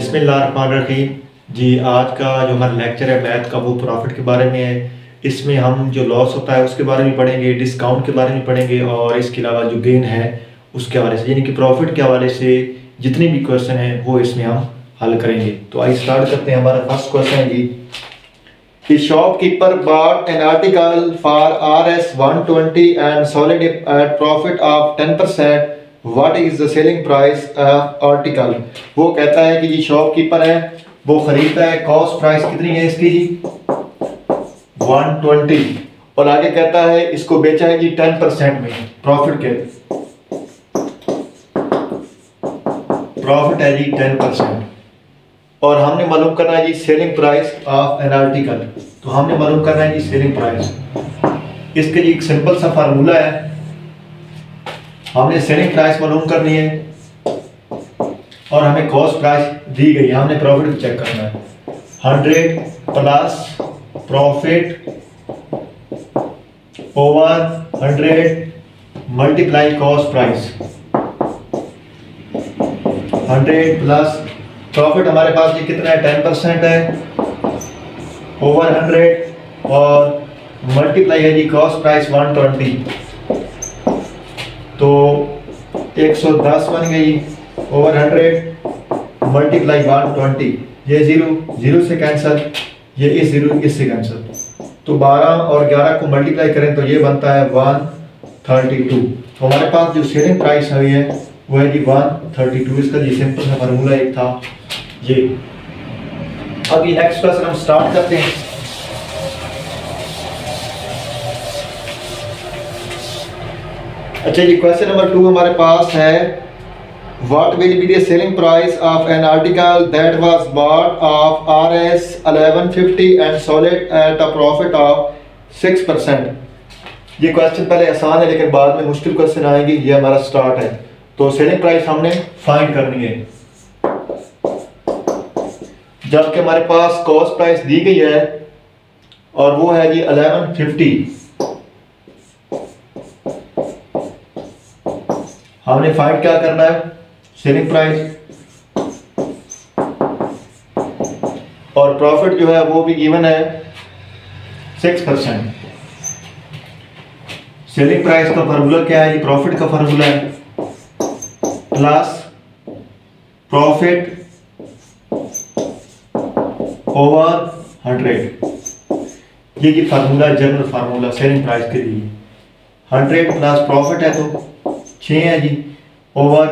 बिस्मिल्लाहिर्रहमानिर्रहीम। जी आज का जो हमारा लेक्चर है मैथ का वो प्रॉफिट के बारे में है। इसमें हम जो लॉस होता है उसके बारे में पढ़ेंगे, डिस्काउंट के बारे में पढ़ेंगे और इसके अलावा जो गेन है उसके हवाले से, यानी कि प्रॉफिट के हवाले से जितने भी क्वेश्चन हैं वो इसमें हम हल करेंगे। तो आइए स्टार्ट करते हैं। हमारा फर्स्ट क्वेश्चन है जी, The shopkeeper bought an article for Rs 120 and sold it at profit of 10%. What is the selling price of article? वो कहता है कि जी शॉपकीपर है, वो खरीदता है, कॉस्ट प्राइस कितनी है इसकी जी 120 और आगे कहता है इसको बेचा है जी 10% में, प्रॉफिट के प्रॉफिट है जी 10% और हमने मालूम करना है जी selling price of an article. तो हमने मालूम करना है जी सेलिंग प्राइस। इसके लिए एक सिंपल सा फार्मूला है, हमने सेलिंग प्राइस मालूम करनी है और हमें कॉस्ट प्राइस दी गई है, हमने प्रॉफिट चेक करना है। 100 plus profit over 100 multiply cost price. 100 plus profit हमारे पास ये कितना है 10% है ओवर 100 और मल्टीप्लाई है जी कॉस्ट प्राइस 120, तो 110 बन गई ओवर 100 मल्टीप्लाई 120। ये 0 से कैंसिल, ये इस 0 इससे कैंसिल, तो 12 और 11 को मल्टीप्लाई करें तो ये बनता है 132। तो हमारे पास जो सेलिंग प्राइस हुई है वो है जी 132। इसका जी सिंपल सा फार्मूला एक था ये। अब ये नेक्स्ट क्वेश्चन हम स्टार्ट करते हैं। अच्छा जी, क्वेश्चन नंबर 2 हमारे पास है, what will be the selling price of an article that was bought of Rs 1150 and sold at a profit of 6%। ये क्वेश्चन पहले आसान है लेकिन बाद में मुश्किल क्वेश्चन आएंगे। ये हमारा स्टार्ट है। तो सेलिंग प्राइस हमने फाइंड करनी है, जबकि हमारे पास कॉस्ट प्राइस दी गई है और वो है जी 1150। हमने फाइंड क्या करना है, सेलिंग प्राइस और प्रॉफिट जो है वो भी गिवन है 6%। सेलिंग प्राइस का फार्मूला क्या है, प्रॉफिट का फार्मूला है प्लस प्रॉफिट ओवर 100। ये formula general formula selling price के लिए। 100 प्लस प्रॉफिट है तो 6 है जी ओवर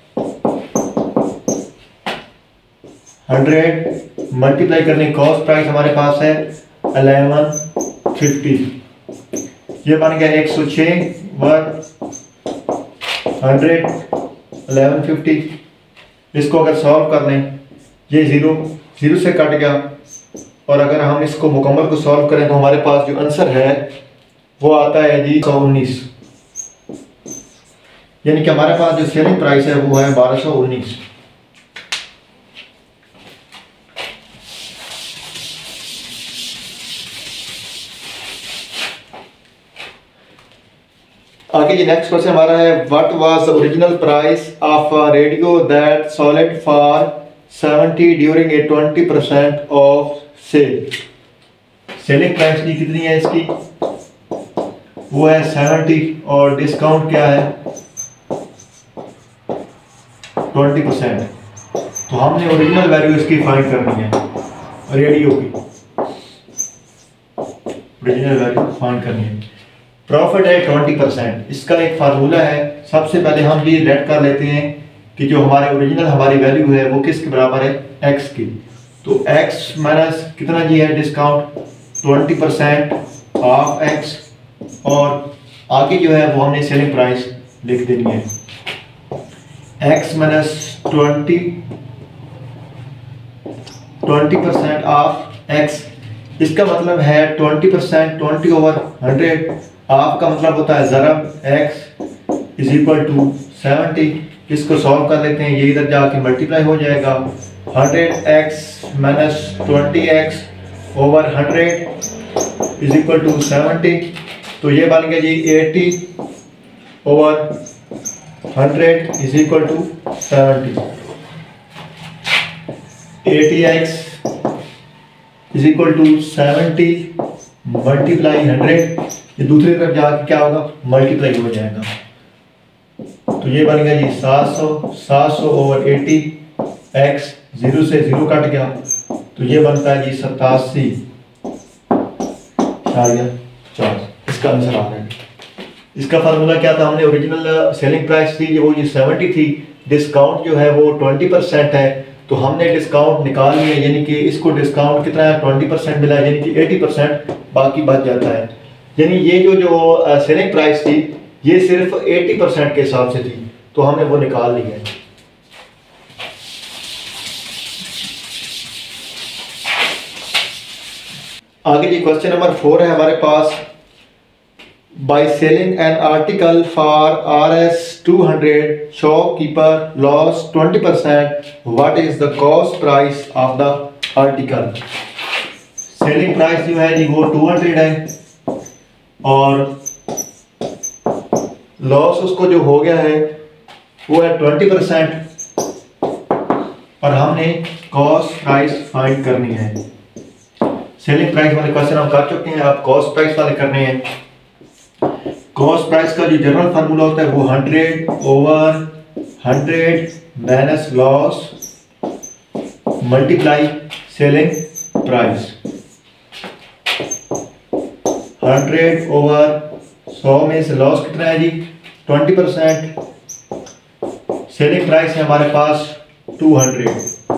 100 मल्टीप्लाई करने कॉस्ट प्राइस हमारे पास है 1150। ये बन गया 106 वर 100 1150। इसको अगर सॉल्व कर लें, ये 0 से कट गया और अगर हम इसको मुकम्मल को सॉल्व करें तो हमारे पास जो आंसर है वो आता है जी 119। यानी कि हमारे पास जो सेलिंग प्राइस है वो है 1219। आगे जी नेक्स्ट क्वेश्चन हमारा है, what was the original price of a radio that sold for 70 during a 20% off sale. Selling price की कितनी है इसकी, वो है 70 और डिस्काउंट क्या है 20%। तो हमने ओरिजिनल वैल्यू इसकी फाइंड करनी है, रेडियो की ओरिजिनल वैल्यू फाइंड करनी है। प्रॉफिट है 20%। इसका एक फार्मूला है, सबसे पहले हम ये रेड कर लेते हैं कि जो हमारे ओरिजिनल हमारी वैल्यू है वो किसके बराबर है, x की। तो x माइनस कितना जी है डिस्काउंट 20% ऑफ x और आगे जो है वो हमने सेलिंग प्राइस लिख देनी है x माइनस 20% ऑफ x। इसका मतलब है 20% 20 ओवर 100। आपका मतलब होता है ज़रब x इज इक्वल टू 70। इसको सॉल्व कर लेते हैं, ये इधर जाके मल्टीप्लाई हो जाएगा 100x minus 20x over 100 is equal to 70। तो ये बन गया जी 80 over 100 is equal to 70। 80x is equal to 70 multiply 100, ये दूसरी तरफ जाकर क्या होगा, मल्टीप्लाई हो जाएगा। तो ये बन गया जी 700 ओवर 80, x 0 से 0 कट गया, तो ये बनता है जी 87.4। इसका आंसर आ रहा है। इसका फार्मूला क्या था, हमने ओरिजिनल सेलिंग प्राइस थी वो ये 70 थी, डिस्काउंट जो है वो 20% है, तो हमने डिस्काउंट निकाल लिया, यानी कि इसको डिस्काउंट कितना है 20% मिला है, यानी कि 80% बाकी बच जाता है। यानी ये जो सेलिंग प्राइस थी ये सिर्फ 80% के हिसाब से थी, तो हमने वो निकाल ली है। आगे जी क्वेश्चन नंबर 4 है हमारे पास। By selling an article for RS 200 shopkeeper loss 20%, what is the cost price of the article. Selling price जो है जी वो 200 है और लॉस उसको जो हो गया है वो है 20%, और हमने कॉस्ट प्राइस फाइंड करनी है। सेलिंग प्राइस वाले क्वेश्चन हम कर चुके हैं, अब कॉस्ट प्राइस वाले करने हैं। कॉस्ट प्राइस का जो जनरल फार्मूला होता है वो 100 over 100 minus loss multiply selling price. 100 over 100 में से लॉस कितना है जी 20%, सेलिंग प्राइस है हमारे पास 200,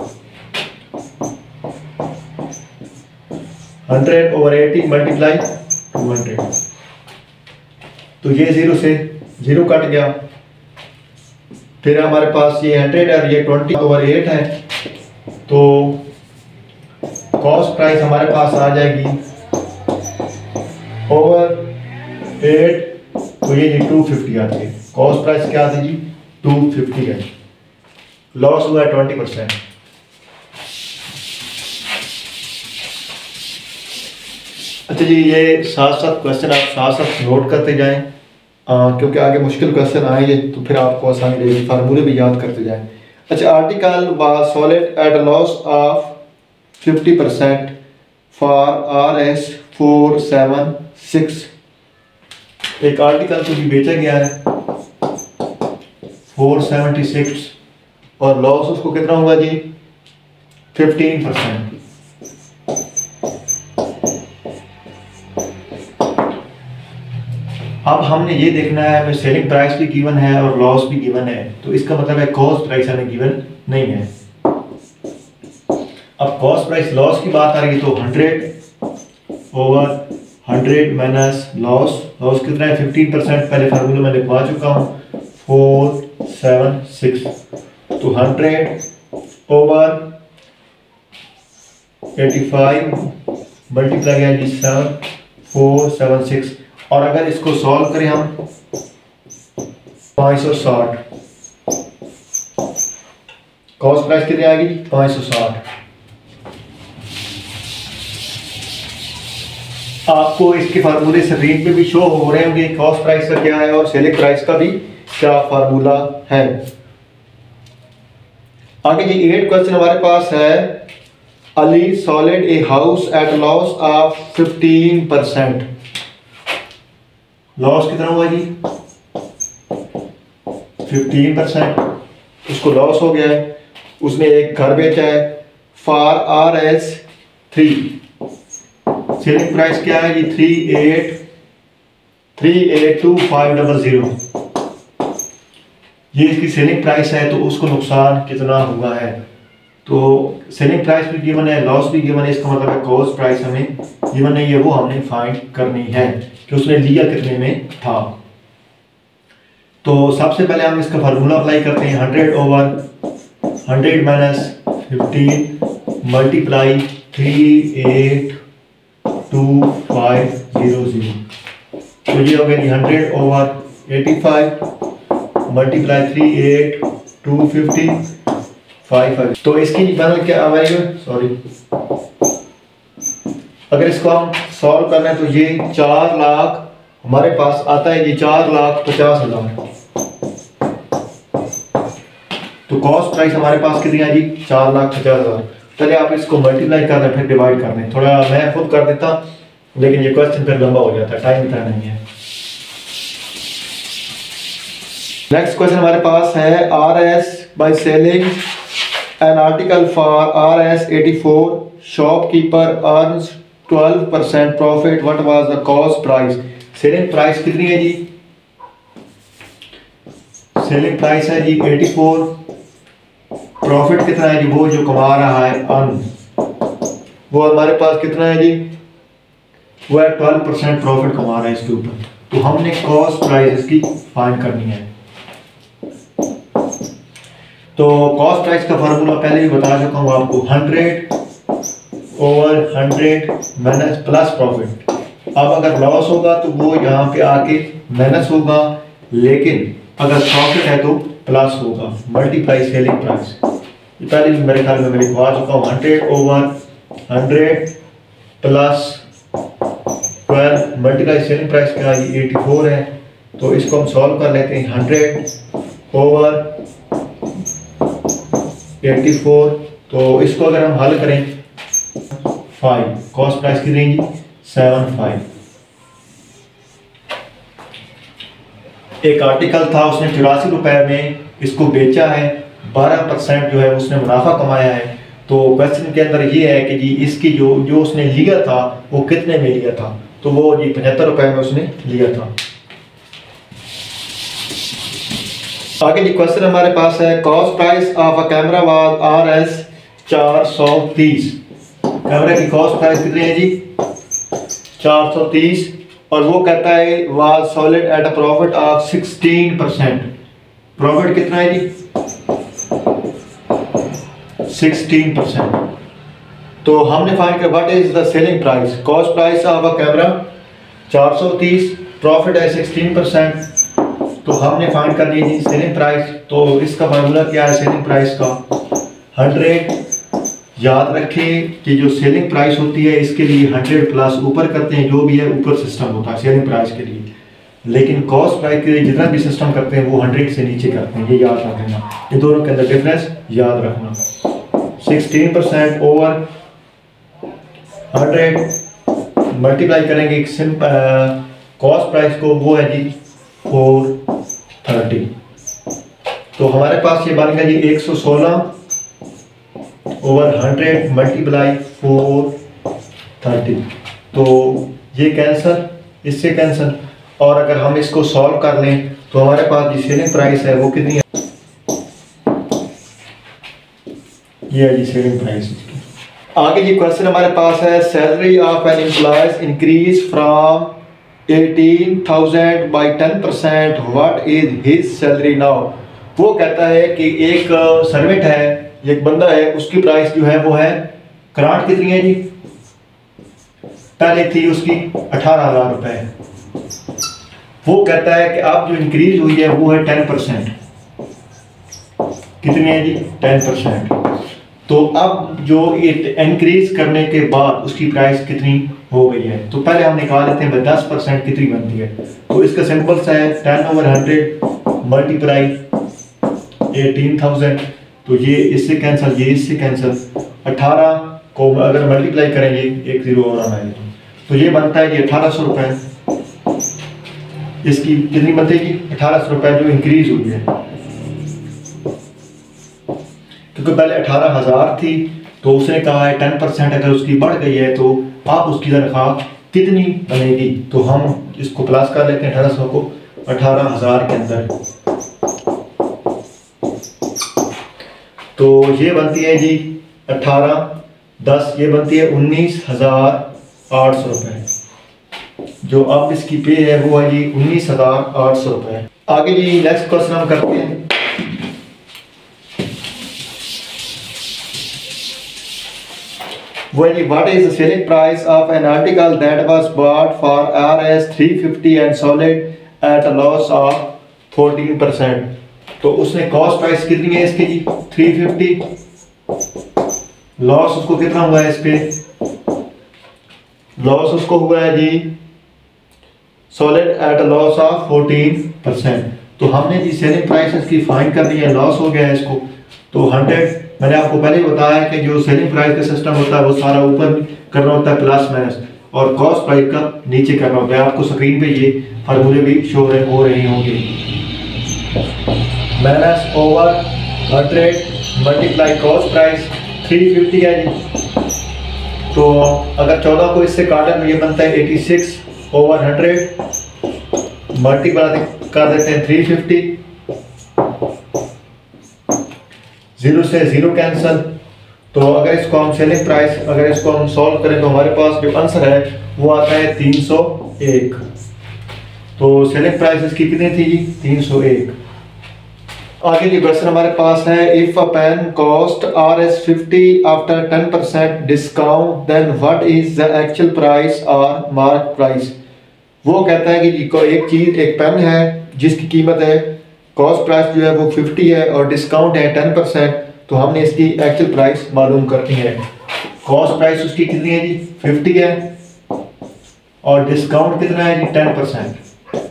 100 ओवर 80 मल्टीप्लाई 200, तो ये 0 से 0 कट गया, फिर हमारे पास ये 100 और ये 20 ओवर 8 है, तो कॉस्ट प्राइस हमारे पास आ जाएगी ओवर 8, तो ये जी 250 आती है। कॉस्ट प्राइस क्या आती जी 250 है, लॉस हुआ है 20%। अच्छा जी, ये साथ साथ क्वेश्चन आप साथ साथ नोट करते जाएं, क्योंकि आगे मुश्किल क्वेश्चन आएंगे तो फिर आपको आसानी रहेगी, फार्मूले भी याद करते जाएं। अच्छा, article was sold at a loss of 50% for RS 476। एक आर्टिकल को भी बेचा गया है 476 और लॉस उसको कितना हुआ जी 15%। अब हमने ये देखना है, हमें सेलिंग प्राइस भी गिवन है और लॉस भी गिवन है, तो इसका मतलब है कॉस्ट प्राइस हमें गिवन नहीं है। अब कॉस्ट प्राइस लॉस की बात आ रही है, तो 100 ओवर 100 माइनस लॉस कितना है 15%, पहले फार्मूला मैं लिखवा चुका हूँ 476, तो 100 ओवर 85 मल्टीप्लाई है जी 476, और अगर इसको सॉल्व करें हम 560, कॉस्ट प्राइस कितनी आएगी 560। आपको इसके फार्मूले स्क्रीन पे भी शो हो रहे होंगे, कॉस्ट प्राइस का क्या है और सेलिंग प्राइस का भी क्या फार्मूला है। आगे जी 8 क्वेश्चन हमारे पास है। Ali sold a house at loss of 15%, loss कितना हुआ जी 15%, उसको लॉस हो गया है, उसने एक घर बेचा है फॉर RS 3, सेलिंग प्राइस क्या है जी 382500, ये इसकी सेलिंग प्राइस है, तो उसको नुकसान कितना हुआ है। तो सेलिंग प्राइस भी गिवन है, लॉस भी गिवन है, इसका मतलब है कॉस्ट प्राइस हमें गिवन नहीं है, वो हमने फाइंड करनी है कि उसने लिया कितने में था। तो सबसे पहले हम इसका फार्मूला अप्लाई करते हैं, 100 ओवर 100 माइनस 15 मल्टीप्लाई 382500, तो ये हो गया 100 ओवर 85 मल्टीप्लाई 382555, तो इसकी बनल क्या आएगी, सॉरी अगर इसको हम सॉल्व करना है तो ये 4 लाख हमारे पास आता है, ये 4,50,000, तो कॉस्ट प्राइस हमारे पास कितनी है जी 4,50,000। पहले आप इसको मल्टीप्लाई कर दें फिर डिवाइड कर दें। थोड़ा मैं खुद कर देता लेकिन ये क्वेश्चन फिर लंबा हो जाता है, टाइम इतना नहीं है। नेक्स्ट क्वेश्चन हमारे पास है RS by selling an article for RS 84 shopkeeper earns 12% profit, what was the cost price? Selling price कितनी है जी? सेलिंग प्राइस है जी 84, प्रॉफिट कितना है जी? वो जो कमा रहा है अर्न, वो हमारे पास कितना है जी? वो है 12% प्रॉफिट कमा रहा है इसके ऊपर। तो हमने कॉस्ट प्राइस इसकी फाइंड करनी है। तो कॉस्ट प्राइस का फार्मूला पहले भी बता चुका हूँ आपको, 100 ओवर 100 माइनस प्लस प्रॉफिट। अब अगर लॉस होगा तो वो यहाँ पे आके माइनस होगा, लेकिन अगर प्रॉफिट है तो प्लस होगा, मल्टीप्लाई सेलिंग प्राइस। ये पहले भी मेरे ख्याल में मैं लिखवा चुका हूँ, 100 over 100 plus 12 multiply selling price क्या है? 84 है। तो इसको हम सॉल्व कर लेते हैं, 100 ओवर 84, तो इसको अगर हम हल करें 5, कॉस्ट प्राइस की रहेंगी 75। एक आर्टिकल था, उसने 84 रुपए में इसको बेचा है, 12% जो है उसने मुनाफा कमाया है। तो क्वेश्चन के अंदर ये है कि जी इसकी जो उसने लिया था वो कितने में लिया था? तो वो जी 75 रुपए में उसने लिया था। आगे जी क्वेश्चन हमारे पास है, cost price of a camera was RS 430। कैमरे की कॉस्ट प्राइस कितनी है जी? 430, और वो कहता है was sold at a profit of 16%। Profit कितना है जी? 16%। तो हमने फाइंड किया what is the selling price. Cost price of a camera 430, profit है 16%, तो हमने फाइंड कर ली जी सेलिंग प्राइस। तो इसका फार्मूला क्या है सेलिंग प्राइस का? 100। याद रखें कि जो सेलिंग प्राइस होती है इसके लिए 100 प्लस ऊपर करते हैं, जो भी है ऊपर सिस्टम होता है सेलिंग प्राइस के लिए, लेकिन कॉस्ट प्राइस के लिए जितना भी सिस्टम करते हैं वो 100 से नीचे करते हैं। ये याद रखना, ये दोनों के अंदर डिफरेंस याद रखना। 16% ओवर 100 मल्टीप्लाई करेंगे कॉस्ट प्राइस को, वो है जी 430। तो हमारे पास ये बन गया जी 116 ओवर 100 मल्टीप्लाई 430। तो ये कैंसल, इससे कैंसल, और अगर हम इसको सॉल्व कर लें तो हमारे पास जो सेलिंग प्राइस है वो कितनी है? ये है जी सेलिंग प्राइस। आगे जी क्वेश्चन हमारे पास है, salary of an employees increase from 18,000 by 10%, what is his salary now. वो कहता है कि एक सर्वेंट है, एक बंदा है, उसकी प्राइस जो है वो है, करंट कितनी है जी? पहले थी उसकी 18,000 रुपए। वो कहता है कि अब जो इंक्रीज हुई है वो है 10%। कितनी है जी? 10%। तो अब जो इंक्रीज करने के बाद उसकी प्राइस कितनी हो गई है? तो पहले हम निकाल लेते हैं 10% कितनी बनती है। तो इसका सिंपल सा है 10 ओवर 100 मल्टीप्लाई 18,000। तो ये इससे कैंसिल, ये इससे कैंसिल, 18 को अगर मल्टीप्लाई करेंगे एक 0 और आना है तो ये बनता है जी 1800 रुपये। इसकी कितनी बनती 1800 रुपये जो इंक्रीज हुई है, क्योंकि पहले 18,000 थी। तो उसने कहा है 10% अगर उसकी बढ़ गई है तो आप उसकी तनख्वाह कितनी बनेगी। तो हम इसको प्लस कर लेते हैं 1800 को 18,000 के अंदर। तो ये बनती है जी 18×10, ये बनती है 19,800 रुपये। जो अब इसकी पे है वो है जी 19,800 रुपये। आगे जी नेक्स्ट क्वेश्चन हम करते हैं। वो है जी what is the selling price of an article that was bought for RS 350 and sold at a loss of 14%। तो उसने कॉस्ट प्राइस कितनी है इसकी जी 350, लॉस उसको कितना हुआ है इस पे? लॉस उसको हुआ है जी sold at a loss of 14%। तो हमने जी सेलिंग प्राइस इसकी फाइंड करनी है, लॉस हो गया है इसको, तो 100 मैंने आपको पहले ही बताया कि जो सेलिंग प्राइस का सिस्टम होता है वो सारा ऊपर करना होता है प्लस माइनस, और कॉस्ट प्राइस का नीचे करना होता है। आपको स्क्रीन पे ये फार्मूले भी शो हो रहे होंगे। Minus over 100 multiply cost price 350 है जी। तो अगर 14 को इससे काटें तो ये बनता है 86 ओवर 100 मल्टीप्लाई कर देते हैं 350, 0 से 0 कैंसिल। तो अगर इसको हम सेलिंग प्राइस अगर इसको हम सॉल्व करें तो हमारे पास जो आंसर है वो आता है 301। तो सेलिंग प्राइस इसकी कितनी थी जी? 301। आगे जी क्वेश्चन हमारे पास है, if a pen cost Rs50 after 10% discount then what is the actual price और मार्क प्राइस। वो कहता है कि जी को एक चीज एक पेन है जिसकी कीमत है कॉस्ट प्राइस जो है वो 50 है और डिस्काउंट है 10%, तो हमने इसकी एक्चुअल प्राइस मालूम करनी है। कॉस्ट प्राइस उसकी कितनी है जी? 50 है और डिस्काउंट कितना है जी? 10%।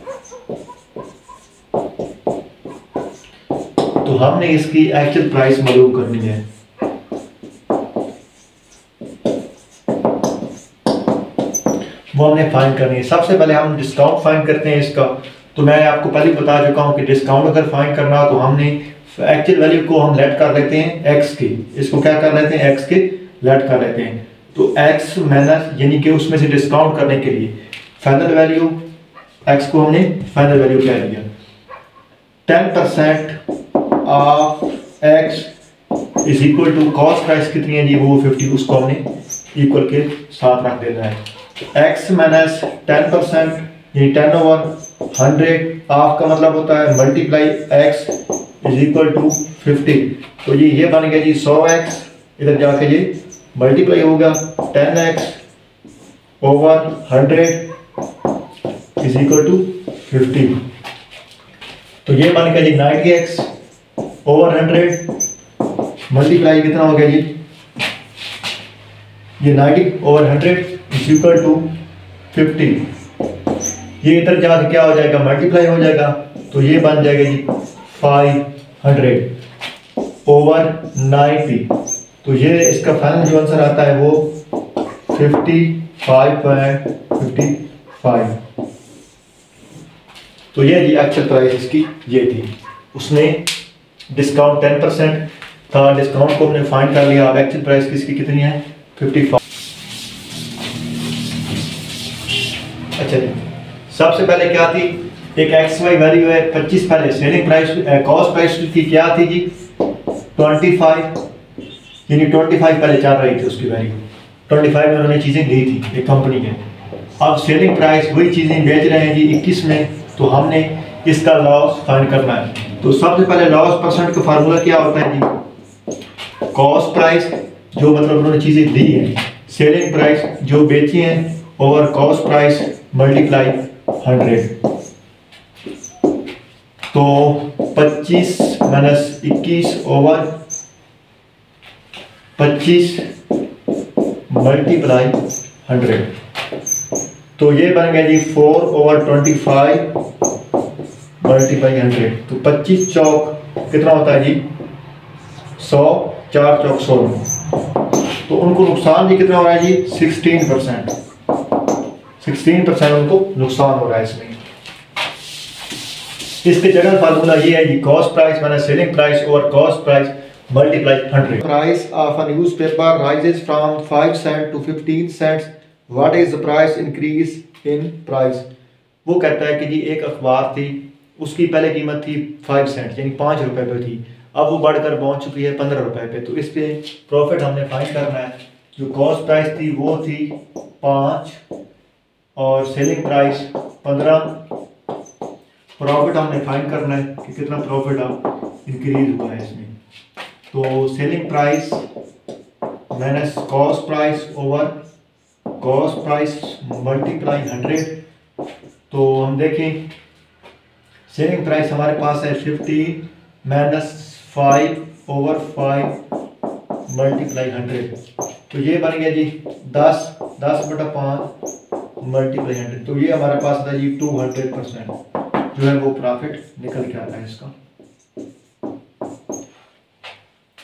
तो हमने इसकी एक्चुअल प्राइस मालूम करनी है। वो हमने फाइंड करनी है। सबसे पहले हम डिस्काउंट फाइंड करते हैं इसका। तो मैं आपको पहले बता चुका हूं कि डिस्काउंट अगर फाइंड करना हो तो हमने एक्चुअल वैल्यू को हम लेट कर लेते हैं x के, इसको क्या कर लेते हैं? x के लेट कर लेते हैं। तो x माइनस यानी कि उसमें से डिस्काउंट करने के लिए फाइनल वैल्यू x को हमने फाइनल वैल्यू कह दिया। 10% off x is equal to cost price कितनी है जी? वो 50, उसको हमने इक्वल के साथ रख देना है। x माइनस 10% ये 10 ओवर 100 ऑफ का मतलब होता है multiply x is equal to 50। तो ये बन गया जी 100x, इधर जाके ये मल्टीप्लाई होगा 10x over 100 is equal to 50। तो ये बन गया जी 90x ओवर 100 मल्टीप्लाई कितना हो गया जी? ये 90 ओवर 100 इज इक्वल टू 50। ये इधर जाके क्या हो जाएगा? मल्टीप्लाई हो जाएगा। तो ये बन जाएगा जी 500 ओवर 90। तो ये इसका फाइनल जो आंसर आता है वो 55.55। तो ये जी एक्चुअल प्राइस इसकी ये थी। उसने डिस्काउंट 10% था, डिस्काउंट को हमने फाइंड कर लिया। अब एक्चुअल प्राइस किसकी कितनी है? 55। अच्छा जी, सबसे पहले क्या थी? एक एक्स वाई वैल्यू है 25। पहले सेलिंग प्राइस कॉस्ट प्राइस की क्या थी जी? 25, यानी 25 पहले चल रही थी उसकी वैल्यू। 25 में उन्होंने चीज़ें ली थी एक कंपनी के। अब सेलिंग प्राइस वही चीज़ें बेच रहे हैं जी 21 में, तो हमने इसका लॉस फाइंड करना है। तो सबसे पहले लॉस परसेंट का फार्मूला क्या होता है जी? कॉस्ट प्राइस जो मतलब उन्होंने चीज़ें ली हैं, सेलिंग प्राइस जो बेची हैं ओवर कॉस्ट प्राइस मल्टीप्लाई 100। तो 25 माइनस 21 ओवर 25 मल्टीप्लाई 100। तो ये बन गया जी 4 ओवर 25 मल्टीप्लाई 100। तो 25 चौक कितना होता है जी? 100, 4 चौक 100। तो उनको नुकसान जी कितना हो रहा है जी? 16%। 16% उनको नुकसान हो रहा है इसमें। इसके जनरल फार्मूला ये है जी cost price minus selling price over cost price multiply 100। Price of a newspaper rises from 5 cent to 15 cents, what is the price increase in price. वो कहता है कि जी एक अखबार थी, उसकी पहले कीमत थी 5 सेंट यानी 5 रुपए पे थी, अब वो बढ़कर पहुंच चुकी है 15 रुपए पे। तो इस पे प्रॉफिट हमने फाइंड करना है। जो कॉस्ट प्राइस थी वो थी 5 और सेलिंग प्राइस 15। प्रॉफिट हमने फाइंड करना है कि कितना प्रॉफिट अब इंक्रीज हुआ है इसमें। तो selling price minus cost price over cost price multiply 100। तो हम देखें सेलिंग प्राइस हमारे पास है 50 माइनस 5 ओवर 5 मल्टीप्लाई 100। तो ये बन गया जी 10/5 मल्टीप्लाई 100। तो ये हमारे पास था जी 200% जो है वो प्रॉफिट निकल के आता है इसका।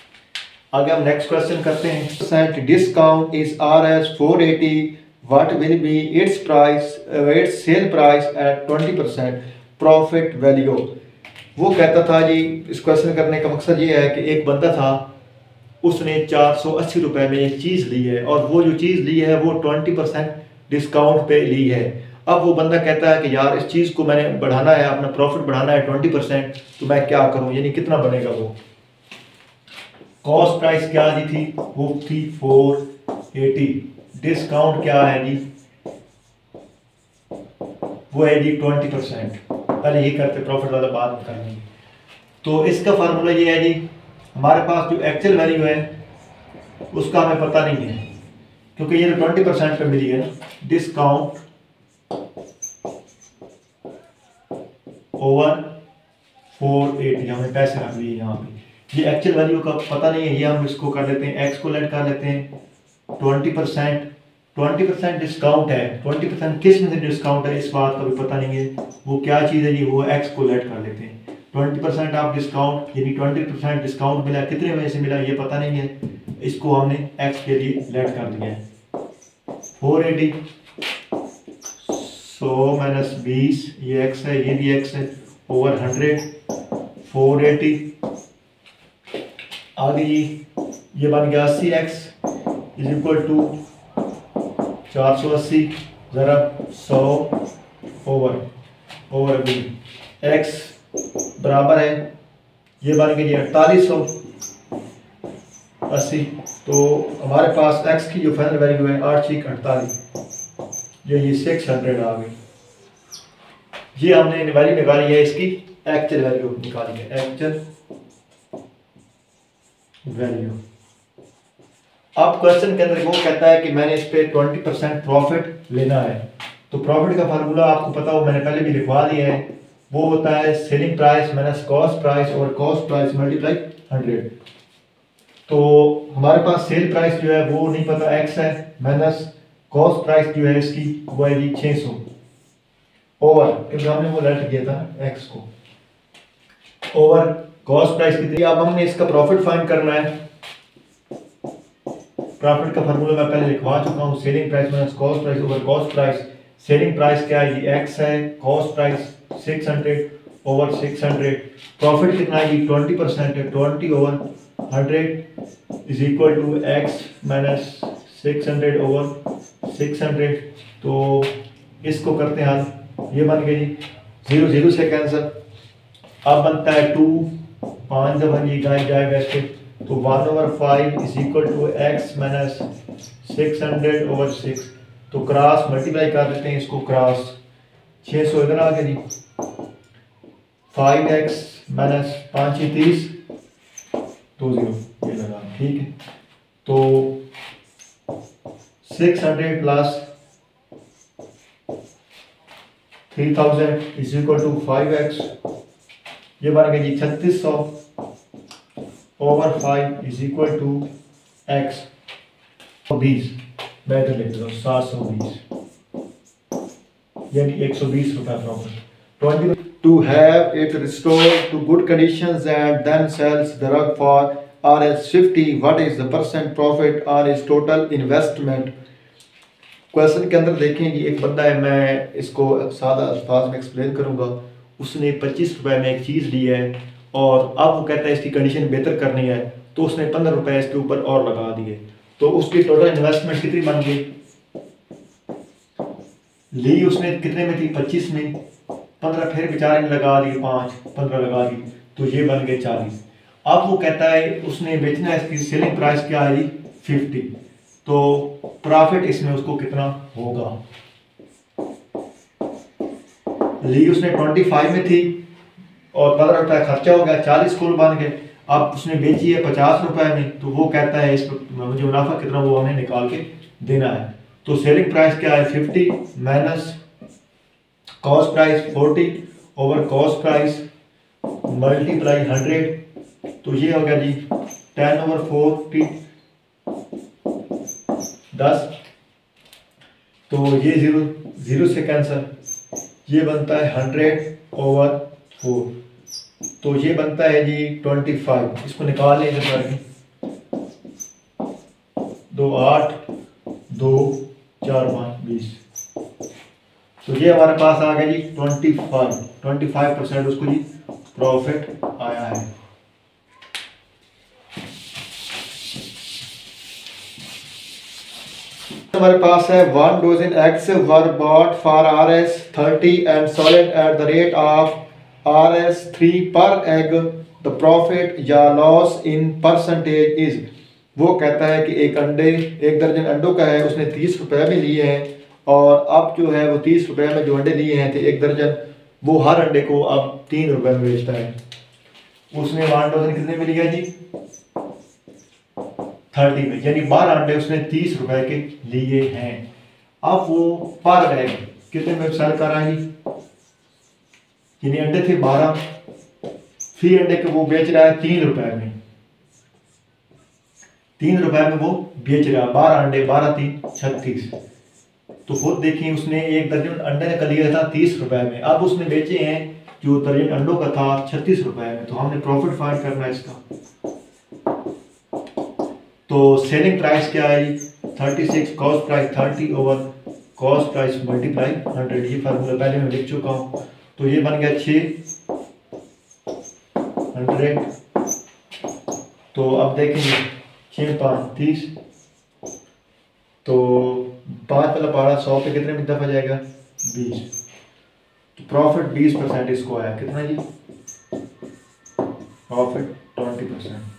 आगे हम नेक्स्ट क्वेश्चन करते हैं। Percent discount is RS 480, what will be its price, its sale price at 20% profit value. वो कहता था जी, इस क्वेश्चन करने का मकसद ये है कि एक बंदा था, उसने 480 रुपये में एक चीज़ ली है और वो जो चीज़ ली है वो 20% डिस्काउंट पे ली है। अब वो बंदा कहता है कि यार इस चीज़ को मैंने बढ़ाना है, अपना प्रॉफिट बढ़ाना है 20%, तो मैं क्या करूं, यानी कितना बनेगा वो। कॉस्ट प्राइस क्या दी थी, वो थी 480, डिस्काउंट क्या है जी, वो है जी 20%। पहले ये करते, प्रॉफिट वाला बात में कर लेंगे। तो इसका फार्मूला ये है जी, हमारे पास जो एक्चुअल वैल्यू है उसका हमें पता नहीं है, क्योंकि ये 20% पे मिली है ना। डिस्काउंट ओवर 480, हमें पैसे रख लिए यहाँ पे। ये एक्चुअल वैल्यू का पता नहीं है, ये हम इसको कर लेते हैं, एक्स को लेट कर लेते हैं 20%। 20% डिस्काउंट है, 20% किस में से डिस्काउंट है इस बात का भी पता नहीं है, वो क्या चीज़ है जी, वो एक्स को लेट कर लेते हैं। 20% ऑफ डिस्काउंट यानी 20% डिस्काउंट मिला, कितने में से मिला ये पता नहीं है, इसको हमने एक्स के लिए लेट कर दिया है। 480 100 माइनस 20, ये एक्स है, ये भी एक्स है, ओवर 100 480। आगे ये बन गया 80x इज इक्वल टू 480 ज़रा 100 ओवर बी, x बराबर है, ये बन गई 4880। तो हमारे पास x की जो फाइनल वैल्यू है 8 6 48, ये 600 आ गई। ये हमने वैल्यू निकाली है, इसकी एक्चुअल वैल्यू निकाली है, एक्चुअल वैल्यू। अब क्वेश्चन के अंदर वो कहता है कि मैंने इस पे 20% प्रॉफिट लेना है। तो प्रॉफिट का फार्मूला आपको पता हो, मैंने पहले भी लिखवा दिया है, वो होता है selling price minus cost price और कॉस्ट प्राइस मल्टीप्लाई 100। तो हमारे पास सेल प्राइस जो है वो नहीं पता, x है, माइनस कॉस्ट प्राइस जो है इसकी वो है जी 600 ओवर, क्योंकि हमने वो लेट किया था x को, ओवर कॉस्ट प्राइस कितनी। अब हमने इसका प्रॉफिट फाइंड करना है। प्रॉफिट का फार्मूला मैं पहले लिखवा चुका हूँ, selling price minus cost price over cost price. Selling price क्या है जी, x है, कॉस्ट प्राइस 600 ओवर 600, प्रॉफिट कितना है जी 20% है, 20 over 100 is equal to x minus 600 over 600। तो इसको करते हैं हल, ये बन गया जी 0 0 से कैंसिल। अब बनता है 2, 5 दफा ये जाएगा इसके, तो 1/5 is equal to x minus 600 over 6। तो क्रॉस मल्टीप्लाई कर देते हैं इसको, क्रॉस 600 इधर आ गया जी, 5x माइनस 5 30 2 0 ये लगा, ठीक है। तो 600 plus 3000 is equal to 5x, ये बन गया जी 3600 over 5 is equal to x 20, मैं इधर लिख देता हूँ 720, यानी 120 रुपये profit. To have it restored to good conditions and then sells the rug for Rs 50, what is the percent profit on his total investment? Question के अंदर देखें जी, एक बंदा है, मैं इसको सादा अल्फाज में एक्सप्लेन करूंगा। उसने 25 रुपए में एक चीज़ ली है और अब वो कहता है इसकी कंडीशन बेहतर करनी है, तो उसने 15 रुपए इसके ऊपर और लगा दिए, तो उसकी टोटल इन्वेस्टमेंट कितनी बन गई, ली उसने कितने में थी 25 में, 15 फिर बेचारे ने लगा दी, 5 15 लगा दी, तो ये बन गए 40। अब वो कहता है उसने बेचना है, इसकी सेलिंग प्राइस क्या है जी 50, तो प्रॉफिट इसमें उसको कितना होगा। ली उसने 25 में थी और 15 रुपये खर्चा हो गया, 40 कुल बन गए। अब उसने बेची है 50 रुपए में, तो वो कहता है इस मुझे मुनाफा कितना वो हमें निकाल के देना है। तो सेलिंग प्राइस क्या है 50 minus cost price 40 over cost price multiply 100, तो ये हो गया जी 10 ओवर 40 10, तो ये 0 0 से कैंसर, ये बनता है 100 ओवर 4, तो ये बनता है जी 25। इसको निकाल लें इधर करके, 2 8 2 4 5 20। तो ये हमारे पास आ गया जी 25% उसको जी प्रॉफिट आया है। हमारे पास है 1 dozen eggs were bought for Rs 30 and sold at the rate of Rs 3 per egg. The profit या लॉस इन परसेंटेज इज। वो कहता है कि एक दर्जन अंडों का है, उसने 30 रुपए भी लिए हैं और अब जो है वो 30 रुपए में जो अंडे लिए हैं थे एक दर्जन, वो हर अंडे को अब 3 रुपए में बेचता है। उसने 1 डजन कितने में लिया जी 30 में, यानी 12 अंडे उसने 30 रुपए के लिए हैं। अब वो पर एग कितने में सेल कर रहा है जी, यानी अंडे थे 12, फी अंडे के वो बेच रहा है 3 रुपए में, 3 रुपए में वो बेच रहा है 12 अंडे, 12 3 36। तो खुद देखिए उसने एक दर्जन अंडे का लिया था 30 रुपए में, अब उसने बेचे हैं जो दर्जन अंडों का था 36 रुपए में। तो हमने प्रॉफिट फाइंड करना है इसका। तो सेलिंग प्राइस क्या है जी 36, cost price 30 over cost price multiply 100। ये फार्मूला पहले मैं लिख चुका हूँ। तो ये बन गया 600। तो अब देखेंगे 6 5 30, तो 5 वाला 12 100 पे कितने में दफा जाएगा 20। तो प्रॉफिट 20% इसको आया, कितना जी प्रॉफिट 20%।